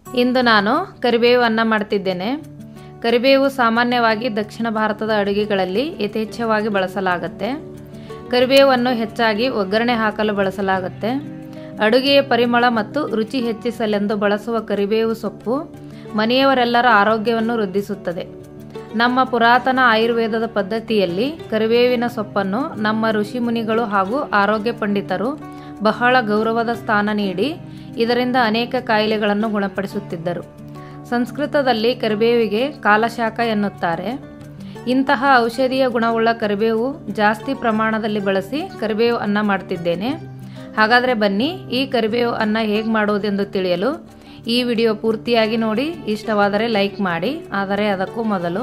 ಇಂದು ನಾನು ಕರಿಬೇವು ಅನ್ನ ಮಾಡ್ತಿದ್ದೇನೆ. ಕರಿಬೇವು ಸಾಮಾನ್ಯವಾಗಿ ದಕ್ಷಿಣ ಭಾರತದ ಅಡುಗೆಗಳಲ್ಲಿ ಯಥೇಚ್ಛವಾಗಿ ಬಳಸಲಾಗುತ್ತೆ. ಕರಿಬೇವನ್ನು ಹೆಚ್ಚಾಗಿ ಒಗ್ಗರಣೆ ಹಾಕಲು ಬಳಸಲಾಗುತ್ತೆ. ಅಡುಗೆಯ ಪರಿಮಳ ಮತ್ತು ರುಚಿ ಹೆಚ್ಚಿಸಲೆಂದು ಬಳಸುವ ಕರಿಬೇವು ಸೊಪ್ಪು ಮನೆಯವರೆಲ್ಲರ ಆರೋಗ್ಯವನ್ನು ವೃದ್ಧಿಸುತ್ತದೆ. ನಮ್ಮ ಪುರಾತನ ಆಯುರ್ವೇದದ ಪದ್ಧತಿಯಲ್ಲಿ ಕರಿಬೇವಿನ ಸೊಪ್ಪನ್ನು ನಮ್ಮ ಋಷಿಮುನಿಗಳು ಹಾಗೂ ಆರೋಗ್ಯ ಪಂಡಿತರು ಬಹಳ ಗೌರವದ ಸ್ಥಾನ ನೀಡಿ ಇದರಿಂದ ಅನೇಕ ಕಾಯಿಲೆಗಳನ್ನು ಗುಣಪಡಿಸುತ್ತಿದ್ದರು. ಸಂಸ್ಕೃತದಲ್ಲಿ ಕರಿಬೇವಿಗೆ ಕಾಲಶಾಖ ಎನ್ನುತ್ತಾರೆ. ಇಂತಹ ಔಷಧೀಯ ಗುಣವುಳ್ಳ ಕರಿಬೇವು ಜಾಸ್ತಿ ಪ್ರಮಾಣದಲ್ಲಿ ಬಳಸಿ ಕರಿಬೇವು ಅನ್ನ ಮಾಡ್ತಿದ್ದೇನೆ. ಹಾಗಾದರೆ ಬನ್ನಿ ಈ ಕರಿಬೇವು ಅನ್ನ ಹೇಗೆ ಮಾಡೋದೆಂದು ತಿಳಿಯಲು ಈ ವಿಡಿಯೋ ಪೂರ್ತಿಯಾಗಿ ನೋಡಿ. ಇಷ್ಟವಾದರೆ ಲೈಕ್ ಮಾಡಿ. ಆದರೆ ಅದಕ್ಕೂ ಮೊದಲು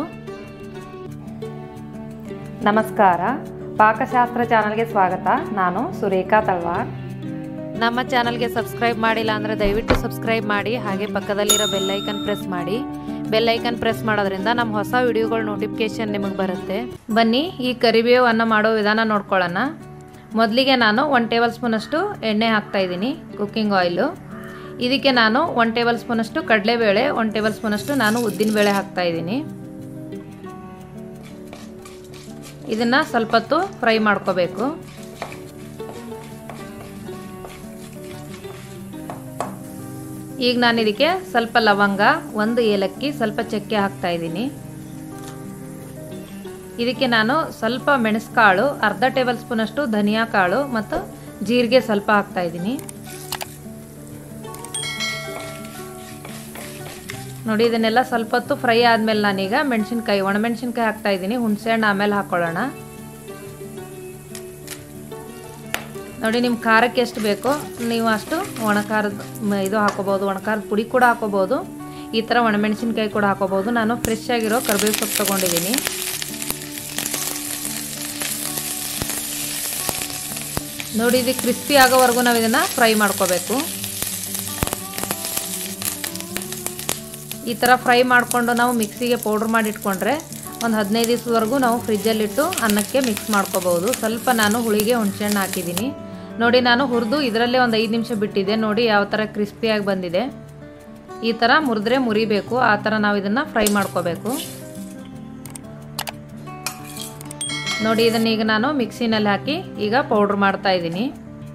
ನಮಸ್ಕಾರ, ಪಾಕಶಾಸ್ತ್ರ ಚಾನಲ್ಗೆ ಸ್ವಾಗತ. ನಾನು ಸುರೇಖಾ ತಳವಾರ್. ನಮ್ಮ ಚಾನಲ್ಗೆ ಸಬ್ಸ್ಕ್ರೈಬ್ ಮಾಡಿಲ್ಲ ಅಂದರೆ ದಯವಿಟ್ಟು ಸಬ್ಸ್ಕ್ರೈಬ್ ಮಾಡಿ. ಹಾಗೆ ಪಕ್ಕದಲ್ಲಿರೋ ಬೆಲ್ಲೈಕನ್ ಪ್ರೆಸ್ ಮಾಡಿ. ಬೆಲ್ಲೈಕನ್ ಪ್ರೆಸ್ ಮಾಡೋದ್ರಿಂದ ನಮ್ಮ ಹೊಸ ವಿಡಿಯೋಗಳ ನೋಟಿಫಿಕೇಶನ್ ನಿಮಗೆ ಬರುತ್ತೆ. ಬನ್ನಿ ಈ ಕರಿಬೇವು ಅನ್ನ ಮಾಡೋ ವಿಧಾನ ನೋಡ್ಕೊಳ್ಳೋಣ. ಮೊದಲಿಗೆ ನಾನು 1 ಟೇಬಲ್ ಸ್ಪೂನಷ್ಟು ಎಣ್ಣೆ ಹಾಕ್ತಾಯಿದ್ದೀನಿ, ಕುಕ್ಕಿಂಗ್ ಆಯಿಲು. ಇದಕ್ಕೆ ನಾನು 1 ಟೇಬಲ್ ಸ್ಪೂನಷ್ಟು ಕಡಲೆಬೇಳೆ, 1 ಟೇಬಲ್ ಸ್ಪೂನಷ್ಟು ನಾನು ಉದ್ದಿನಬೇಳೆ ಹಾಕ್ತಾಯಿದ್ದೀನಿ. ಇದನ್ನು ಸ್ವಲ್ಪ ಹೊತ್ತು ಫ್ರೈ ಮಾಡ್ಕೋಬೇಕು. ಈಗ ನಾನು ಇದಕ್ಕೆ ಸ್ವಲ್ಪ ಲವಂಗ, 1 ಏಲಕ್ಕಿ, ಸ್ವಲ್ಪ ಚಕ್ಕೆ ಹಾಕ್ತಾಯಿದ್ದೀನಿ. ಇದಕ್ಕೆ ನಾನು ಸ್ವಲ್ಪ ಮೆಣಸುಕಾಳು, ಅರ್ಧ ಟೇಬಲ್ ಸ್ಪೂನಷ್ಟು ಧನಿಯಾ ಕಾಳು ಮತ್ತು ಜೀರಿಗೆ ಸ್ವಲ್ಪ ಹಾಕ್ತಾಯಿದ್ದೀನಿ. ನೋಡಿ, ಇದನ್ನೆಲ್ಲ ಸ್ವಲ್ಪ ಹೊತ್ತು ಫ್ರೈ ಆದಮೇಲೆ ನಾನೀಗ ಮೆಣಸಿನ್ಕಾಯಿ, ಒಣಮೆಣಸಿನ್ಕಾಯಿ ಹಾಕ್ತಾಯಿದ್ದೀನಿ. ಹುಣಸೆಹಣ್ಣು ಆಮೇಲೆ ಹಾಕ್ಕೊಳ್ಳೋಣ. ನೋಡಿ, ನಿಮ್ಮ ಖಾರಕ್ಕೆ ಎಷ್ಟು ಬೇಕೋ ನೀವು ಅಷ್ಟು ಒಣಖಾರದ ಇದು ಹಾಕೋಬೋದು. ಒಣಖಾರದ ಪುಡಿ ಕೂಡ ಹಾಕೋಬೋದು. ಈ ಥರ ಒಣಮೆಣಸಿನ್ಕಾಯಿ ಕೂಡ ಹಾಕೋಬೋದು. ನಾನು ಫ್ರೆಶ್ ಆಗಿರೋ ಕರಿಬೇವು ಸೊಪ್ಪು ತೊಗೊಂಡಿದ್ದೀನಿ. ನೋಡಿ, ಇದು ಕ್ರಿಸ್ಪಿ ಆಗೋವರೆಗೂ ನಾವು ಇದನ್ನು ಫ್ರೈ ಮಾಡ್ಕೋಬೇಕು. ಈ ಥರ ಫ್ರೈ ಮಾಡಿಕೊಂಡು ನಾವು ಮಿಕ್ಸಿಗೆ ಪೌಡ್ರ್ ಮಾಡಿ ಇಟ್ಕೊಂಡ್ರೆ ಒಂದು 15 ದಿವಸದವರೆಗೂ ನಾವು ಫ್ರಿಜ್ಜಲ್ಲಿಟ್ಟು ಅನ್ನಕ್ಕೆ ಮಿಕ್ಸ್ ಮಾಡ್ಕೋಬೋದು. ಸ್ವಲ್ಪ ನಾನು ಹುಳಿಗೆ ಹುಣಸೆಹಣ್ಣು ಹಾಕಿದ್ದೀನಿ. ನೋಡಿ, ನಾನು ಹುರಿದು ಇದರಲ್ಲೇ ಒಂದು 5 ನಿಮಿಷ ಬಿಟ್ಟಿದ್ದೆ. ನೋಡಿ ಯಾವ ಥರ ಕ್ರಿಸ್ಪಿಯಾಗಿ ಬಂದಿದೆ. ಈ ಥರ ಮುರಿದ್ರೆ ಮುರಿಬೇಕು. ಆ ಥರ ನಾವು ಇದನ್ನು ಫ್ರೈ ಮಾಡ್ಕೋಬೇಕು. ನೋಡಿ, ಇದನ್ನ ಈಗ ನಾನು ಮಿಕ್ಸಿನಲ್ಲಿ ಹಾಕಿ ಈಗ ಪೌಡ್ರ್ ಮಾಡ್ತಾ ಇದ್ದೀನಿ.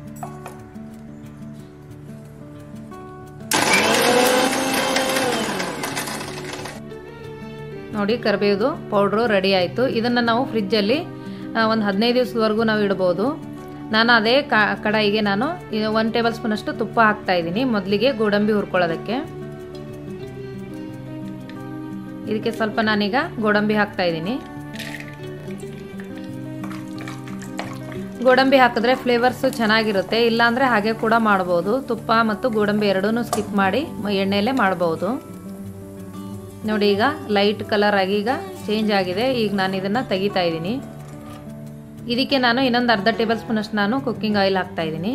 ನೋಡಿ, ಕರಿಬೇವು ಪೌಡ್ರು ರೆಡಿ ಆಯಿತು. ಇದನ್ನು ನಾವು ಫ್ರಿಜ್ಜಲ್ಲಿ ಒಂದು 15 ದಿವಸದವರೆಗೂ ನಾವು ಇಡ್ಬೋದು. ನಾನು ಅದೇ ಕಡಾಯಿಗೆ ನಾನು 1 ಟೇಬಲ್ ಸ್ಪೂನಷ್ಟು ತುಪ್ಪ ಹಾಕ್ತಾಯಿದ್ದೀನಿ. ಮೊದಲಿಗೆ ಗೋಡಂಬಿ ಹುರ್ಕೊಳ್ಳೋದಕ್ಕೆ ಇದಕ್ಕೆ ಸ್ವಲ್ಪ ನಾನೀಗ ಗೋಡಂಬಿ ಹಾಕ್ತಾಯಿದ್ದೀನಿ. ಗೋಡಂಬಿ ಹಾಕಿದ್ರೆ ಫ್ಲೇವರ್ಸು ಚೆನ್ನಾಗಿರುತ್ತೆ. ಇಲ್ಲಾಂದರೆ ಹಾಗೆ ಕೂಡ ಮಾಡ್ಬೋದು. ತುಪ್ಪ ಮತ್ತು ಗೋಡಂಬಿ ಎರಡೂ ಸ್ಕಿಪ್ ಮಾಡಿ ಎಣ್ಣೆಯಲ್ಲೇ ಮಾಡ್ಬೋದು. ನೋಡಿ, ಈಗ ಲೈಟ್ ಕಲರ್ ಆಗಿ ಈಗ ಚೇಂಜ್ ಆಗಿದೆ. ಈಗ ನಾನು ಇದನ್ನು ತೆಗಿತಾ ಇದ್ದೀನಿ. ಇದಕ್ಕೆ ನಾನು ಇನ್ನೊಂದು ಅರ್ಧ ಟೇಬಲ್ ಸ್ಪೂನಷ್ಟು ನಾನು ಕುಕ್ಕಿಂಗ್ ಆಯಿಲ್ ಹಾಕ್ತಾಯಿದ್ದೀನಿ.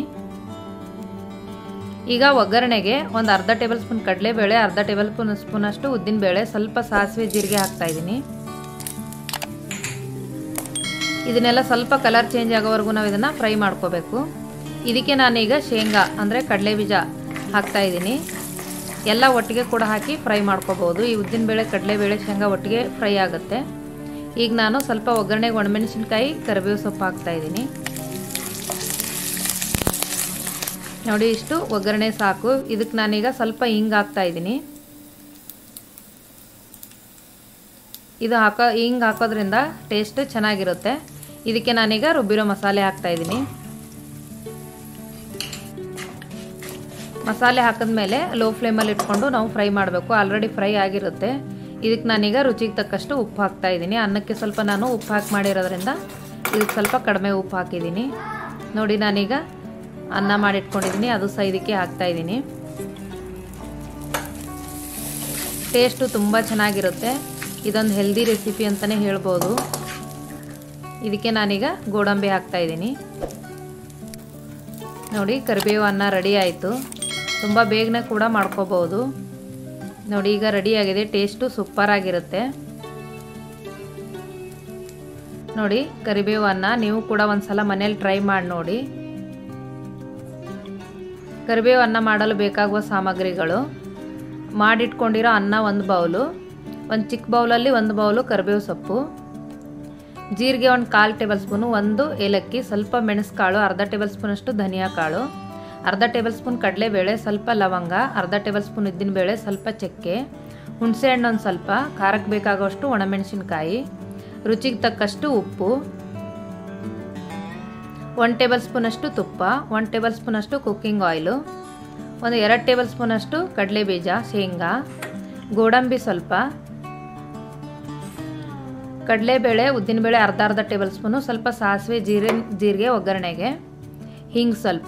ಈಗ ಒಗ್ಗರಣೆಗೆ ಒಂದು ಅರ್ಧ ಟೇಬಲ್ ಸ್ಪೂನ್ ಕಡಲೆಬೇಳೆ, ಅರ್ಧ ಟೇಬಲ್ ಸ್ಪೂನಷ್ಟು ಉದ್ದಿನಬೇಳೆ, ಸ್ವಲ್ಪ ಸಾಸಿವೆ, ಜೀರಿಗೆ ಹಾಕ್ತಾಯಿದ್ದೀನಿ. ಇದನ್ನೆಲ್ಲ ಸ್ವಲ್ಪ ಕಲರ್ ಚೇಂಜ್ ಆಗೋವರೆಗೂ ನಾವು ಇದನ್ನು ಫ್ರೈ ಮಾಡ್ಕೋಬೇಕು. ಇದಕ್ಕೆ ನಾನೀಗ ಶೇಂಗಾ ಅಂದರೆ ಕಡಲೆ ಬೀಜ ಹಾಕ್ತಾಯಿದ್ದೀನಿ. ಎಲ್ಲ ಒಟ್ಟಿಗೆ ಕೂಡ ಹಾಕಿ ಫ್ರೈ ಮಾಡ್ಕೋಬೋದು. ಈ ಉದ್ದಿನಬೇಳೆ, ಕಡಲೆಬೇಳೆ, ಶೇಂಗಾ ಒಟ್ಟಿಗೆ ಫ್ರೈ ಆಗುತ್ತೆ. ಈಗ ನಾನು ಸ್ವಲ್ಪ ಒಗ್ಗರಣೆಗೆ ಒಣಮೆಣಸಿನ್ಕಾಯಿ, ಕರಿಬೇವು ಸೊಪ್ಪು ಹಾಕ್ತಾಯಿದ್ದೀನಿ. ನೋಡಿ, ಇಷ್ಟು ಒಗ್ಗರಣೆ ಸಾಕು. ಇದಕ್ಕೆ ನಾನೀಗ ಸ್ವಲ್ಪ ಹಿಂಗೆ ಹಾಕ್ತಾಯಿದ್ದೀನಿ. ಇದು ಹಿಂಗೆ ಹಾಕೋದ್ರಿಂದ ಟೇಸ್ಟ್ ಚೆನ್ನಾಗಿರುತ್ತೆ. ಇದಕ್ಕೆ ನಾನೀಗ ರುಬ್ಬಿರೋ ಮಸಾಲೆ ಹಾಕ್ತಾಯಿದ್ದೀನಿ. ಮಸಾಲೆ ಹಾಕಿದ್ಮೇಲೆ ಲೋ ಫ್ಲೇಮಲ್ಲಿ ಇಟ್ಕೊಂಡು ನಾವು ಫ್ರೈ ಮಾಡಬೇಕು. ಆಲ್ರೆಡಿ ಫ್ರೈ ಆಗಿರುತ್ತೆ. ಇದಕ್ಕೆ ನಾನೀಗ ರುಚಿಗೆ ತಕ್ಕಷ್ಟು ಉಪ್ಪು ಹಾಕ್ತಾಯಿದ್ದೀನಿ. ಅನ್ನಕ್ಕೆ ಸ್ವಲ್ಪ ನಾನು ಉಪ್ಪು ಹಾಕಿ ಮಾಡಿರೋದ್ರಿಂದ ಇದಕ್ಕೆ ಸ್ವಲ್ಪ ಕಡಿಮೆ ಉಪ್ಪು ಹಾಕಿದ್ದೀನಿ. ನೋಡಿ, ನಾನೀಗ ಅನ್ನ ಮಾಡಿಟ್ಕೊಂಡಿದ್ದೀನಿ, ಅದು ಸಹ ಇದಕ್ಕೆ ಹಾಕ್ತಾಯಿದ್ದೀನಿ. ಟೇಸ್ಟು ತುಂಬ ಚೆನ್ನಾಗಿರುತ್ತೆ. ಇದೊಂದು ಹೆಲ್ದಿ ರೆಸಿಪಿ ಅಂತಲೇ ಹೇಳ್ಬೋದು. ಇದಕ್ಕೆ ನಾನೀಗ ಗೋಡಂಬಿ ಹಾಕ್ತಾಯಿದ್ದೀನಿ. ನೋಡಿ, ಕರಿಬೇವು ಅನ್ನ ರೆಡಿ ಆಯಿತು. ತುಂಬ ಬೇಗನೆ ಕೂಡ ಮಾಡ್ಕೋಬೋದು. ನೋಡಿ, ಈಗ ರೆಡಿಯಾಗಿದೆ. ಟೇಸ್ಟು ಸೂಪರಾಗಿರುತ್ತೆ. ನೋಡಿ, ಕರಿಬೇವು ಅನ್ನ ನೀವು ಕೂಡ ಒಂದ್ಸಲ ಮನೇಲಿ ಟ್ರೈ ಮಾಡಿ ನೋಡಿ. ಕರಿಬೇವು ಅನ್ನ ಮಾಡಲು ಬೇಕಾಗುವ ಸಾಮಗ್ರಿಗಳು: ಮಾಡಿಟ್ಕೊಂಡಿರೋ ಅನ್ನ 1 ಬೌಲು, ಒಂದು ಚಿಕ್ಕ ಬೌಲಲ್ಲಿ 1 ಬೌಲು ಕರಿಬೇವು ಸೊಪ್ಪು, ಜೀರಿಗೆ 1/4 ಟೇಬಲ್ ಸ್ಪೂನು, 1 ಏಲಕ್ಕಿ, ಸ್ವಲ್ಪ ಮೆಣಸುಕಾಳು, ಅರ್ಧ ಟೇಬಲ್ ಸ್ಪೂನಷ್ಟು ಧನಿಯಾ ಕಾಳು, ಅರ್ಧ ಟೇಬಲ್ ಸ್ಪೂನ್ ಕಡಲೆಬೇಳೆ, ಸ್ವಲ್ಪ ಲವಂಗ, ಅರ್ಧ ಟೇಬಲ್ ಸ್ಪೂನ್ ಉದ್ದಿನಬೇಳೆ, ಸ್ವಲ್ಪ ಚಕ್ಕೆ, ಹುಣಸೆಹಣ್ಣು ಒಂದು ಸ್ವಲ್ಪ, ಖಾರಕ್ಕೆ ಬೇಕಾಗುವಷ್ಟು ಒಣಮೆಣಸಿನ್ಕಾಯಿ, ರುಚಿಗೆ ತಕ್ಕಷ್ಟು ಉಪ್ಪು, 1 ಟೇಬಲ್ ಸ್ಪೂನಷ್ಟು ತುಪ್ಪ, 1 ಟೇಬಲ್ ಸ್ಪೂನಷ್ಟು ಕುಕ್ಕಿಂಗ್ ಆಯಿಲು, ಒಂದು 2 ಟೇಬಲ್ ಸ್ಪೂನಷ್ಟು ಕಡಲೆಬೀಜ, ಶೇಂಗಾ, ಗೋಡಂಬಿ ಸ್ವಲ್ಪ, ಕಡಲೆಬೇಳೆ ಉದ್ದಿನಬೇಳೆ ಅರ್ಧ ಟೇಬಲ್ ಸ್ಪೂನು, ಸ್ವಲ್ಪ ಸಾಸಿವೆ ಜೀರಿಗೆ ಒಗ್ಗರಣೆಗೆ, ಹಿಂಗೆ ಸ್ವಲ್ಪ.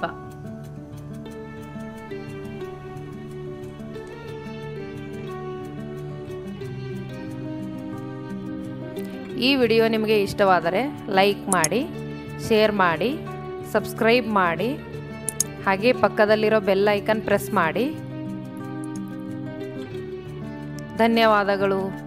ಈ ವಿಡಿಯೋ ನಿಮಗೆ ಇಷ್ಟವಾದರೆ ಲೈಕ್ ಮಾಡಿ, ಶೇರ್ ಮಾಡಿ, ಸಬ್ಸ್ಕ್ರೈಬ್ ಮಾಡಿ, ಹಾಗೆ ಪಕ್ಕದಲ್ಲಿರೋ ಬೆಲ್ ಐಕನ್ ಪ್ರೆಸ್ ಮಾಡಿ. ಧನ್ಯವಾದಗಳು.